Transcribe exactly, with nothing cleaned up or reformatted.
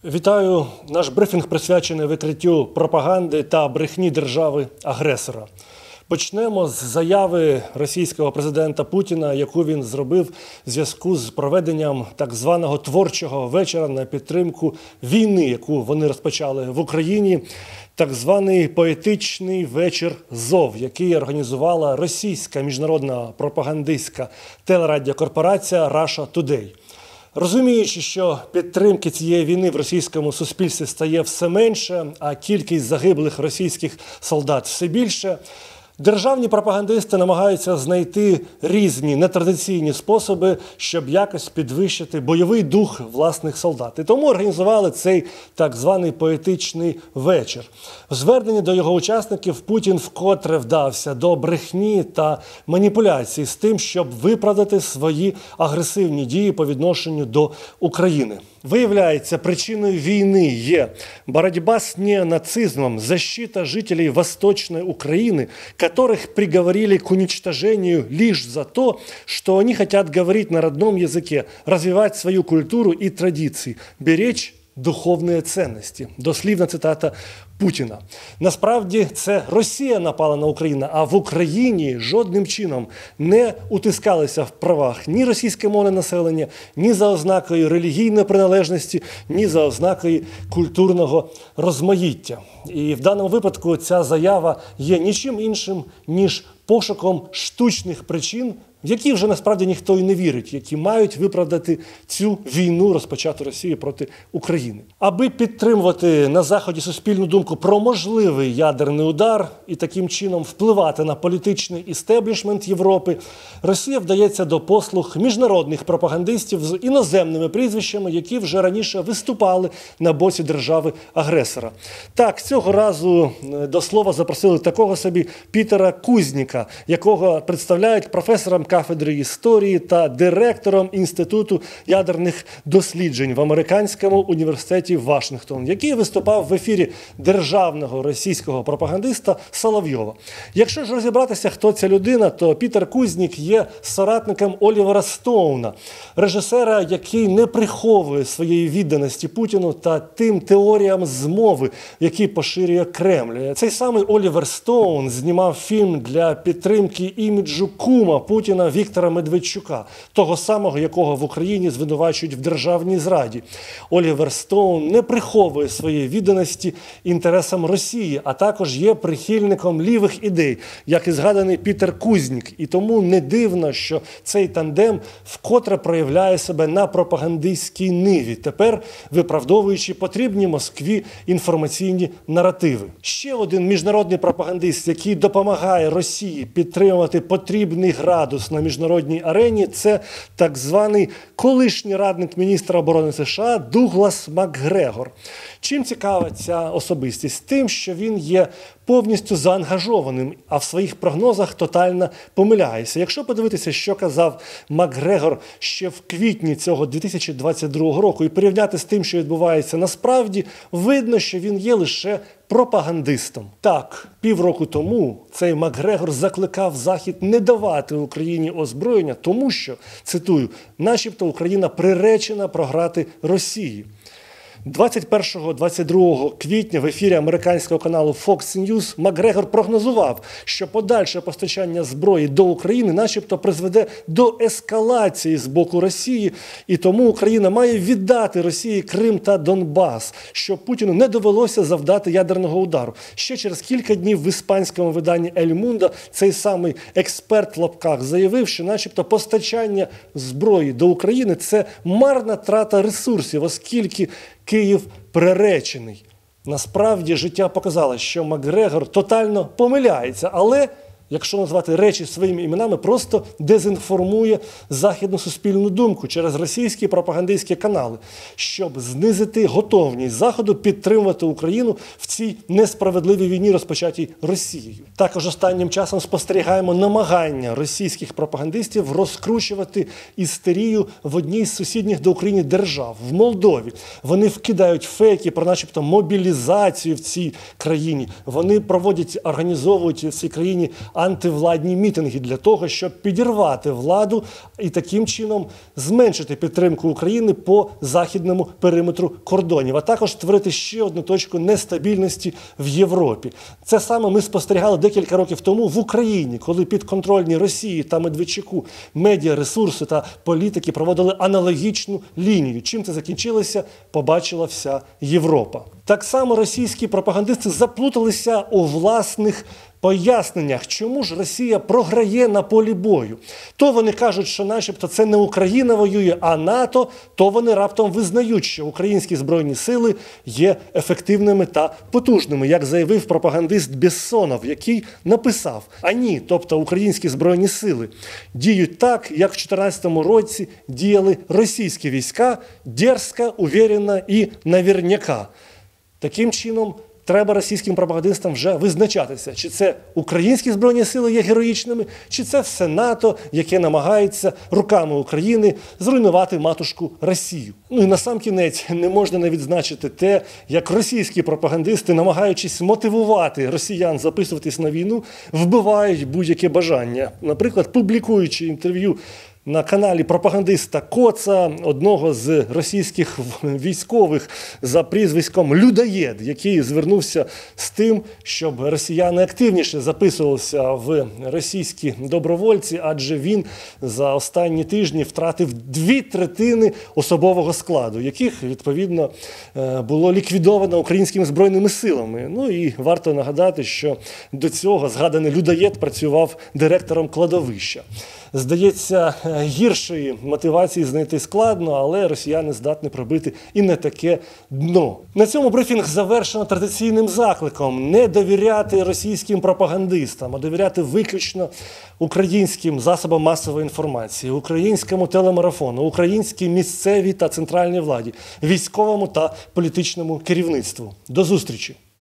Вітаю! Наш брифінг присвячений викриттю пропаганди та брехні держави-агресора. Почнемо з заяви російського президента Путіна, яку він зробив в зв'язку з проведенням так званого творчого вечора на підтримку війни, яку вони розпочали в Україні. Так званий поетичний вечір «Зов», який організувала російська міжнародна пропагандистська телерадіокорпорація Russia Today. Розуміючи, що підтримки цієї війни в російському суспільстві стає все менше, а кількість загиблих російських солдат все більше, державні пропагандисти намагаються знайти різні нетрадиційні способи, щоб якось підвищити бойовий дух власних солдат. І тому організували цей так званий поетичний вечір. В зверненні до його учасників Путін вкотре вдався до брехні та маніпуляцій з тим, щоб виправдати свої агресивні дії по відношенню до України. Виявляється, причиною війни є боротьба з неонацизмом, защита жителей Восточной Украины, которых приговорили к уничтожению лишь за то, что они хотят говорить на родном языке, развивать свою культуру и традиции, беречь духовні цінності. Дослівна цитата Путіна. Насправді, це Росія напала на Україну, а в Україні жодним чином не утискалися в правах ні російськомовне населення, ні за ознакою релігійної приналежності, ні за ознакою культурного розмаїття. І в даному випадку ця заява є нічим іншим, ніж пошуком штучних причин, в які вже насправді ніхто і не вірить, які мають виправдати цю війну, розпочату Росією проти України. Аби підтримувати на Заході суспільну думку про можливий ядерний удар і таким чином впливати на політичний істеблішмент Європи, Росія вдається до послуг міжнародних пропагандистів з іноземними прізвищами, які вже раніше виступали на боці держави-агресора. Так, цього разу до слова запросили такого собі Пітера Кузніка, якого представляють професором кафедри історії та директором Інституту ядерних досліджень в Американському університеті Вашингтон, який виступав в ефірі державного російського пропагандиста Соловйова. Якщо ж розібратися, хто ця людина, то Пітер Кузнік є соратником Олівера Стоуна, режисера, який не приховує своєї відданості Путіну та тим теоріям змови, які поширює Кремль. Цей самий Олівер Стоун знімав фільм для підтримки іміджу кума Путіна Віктора Медведчука, того самого, якого в Україні звинувачують в державній зраді. Олівер Стоун не приховує своєї відданості інтересам Росії, а також є прихильником лівих ідей, як і згаданий Пітер Кузнік. І тому не дивно, що цей тандем вкотре проявляє себе на пропагандистській ниві, тепер виправдовуючи потрібні Москві інформаційні наративи. Ще один міжнародний пропагандист, який допомагає Росії підтримувати потрібний градус на міжнародній арені, це так званий колишній радник міністра оборони США Дуглас Макгрегор. Чим цікава ця особистість? Тим, що він є повністю заангажованим, а в своїх прогнозах тотально помиляється. Якщо подивитися, що казав Макгрегор ще в квітні цього дві тисячі двадцять другого року і порівняти з тим, що відбувається насправді, видно, що він є лише пропагандистом. Так, півроку тому цей Макгрегор закликав Захід не давати Україні озброєння, тому що, цитую, начебто Україна приречена програти Росії. двадцять першого - двадцять другого квітня в ефірі американського каналу Fox News Макгрегор прогнозував, що подальше постачання зброї до України начебто призведе до ескалації з боку Росії, і тому Україна має віддати Росії Крим та Донбас, щоб Путіну не довелося завдати ядерного удару. Ще через кілька днів в іспанському виданні «Ель Мундо» цей самий експерт в лапках заявив, що начебто постачання зброї до України – це марна трата ресурсів, оскільки Київ приречений. Насправді, життя показало, що Макгрегор тотально помиляється, але, якщо назвати речі своїми іменами, просто дезінформує західну суспільну думку через російські пропагандистські канали, щоб знизити готовність Заходу підтримувати Україну в цій несправедливій війні, розпочатій Росією. Також останнім часом спостерігаємо намагання російських пропагандистів розкручувати істерію в одній з сусідніх до України держав, в Молдові. Вони вкидають фейки про начебто мобілізацію в цій країні. Вони проводять, організовують в цій країні антивладні мітинги для того, щоб підірвати владу і таким чином зменшити підтримку України по західному периметру кордонів, а також створити ще одну точку нестабільності в Європі. Це саме ми спостерігали декілька років тому в Україні, коли підконтрольні Росії та Медведчуку медіа, ресурси та політики проводили аналогічну лінію. Чим це закінчилося, побачила вся Європа. Так само російські пропагандисти заплуталися у власних поясненнях, чому ж Росія програє на полі бою. То вони кажуть, що начебто це не Україна воює, а НАТО, то вони раптом визнають, що українські збройні сили є ефективними та потужними, як заявив пропагандист Бессонов, який написав: «А ні, тобто українські збройні сили діють так, як в дві тисячі чотирнадцятому році діяли російські війська, дерзко, уверенно і наверняка». Таким чином, треба російським пропагандистам вже визначатися, чи це українські збройні сили є героїчними, чи це все НАТО, яке намагається руками України зруйнувати матушку Росію. Ну і насамкінець не можна не відзначити те, як російські пропагандисти, намагаючись мотивувати росіян записуватись на війну, вбивають будь-яке бажання. Наприклад, публікуючи інтерв'ю на каналі пропагандиста Коца, одного з російських військових за прізвиськом Людоєд, який звернувся з тим, щоб росіяни активніше записувалися в російські добровольці, адже він за останні тижні втратив дві третини особового складу, яких, відповідно, було ліквідовано українськими збройними силами. Ну і варто нагадати, що до цього згаданий Людоєд працював директором кладовища. Здається, гіршої мотивації знайти складно, але росіяни здатні пробити і не таке дно. На цьому брифінг завершено традиційним закликом не довіряти російським пропагандистам, а довіряти виключно українським засобам масової інформації, українському телемарафону, українській місцевій та центральній владі, військовому та політичному керівництву. До зустрічі!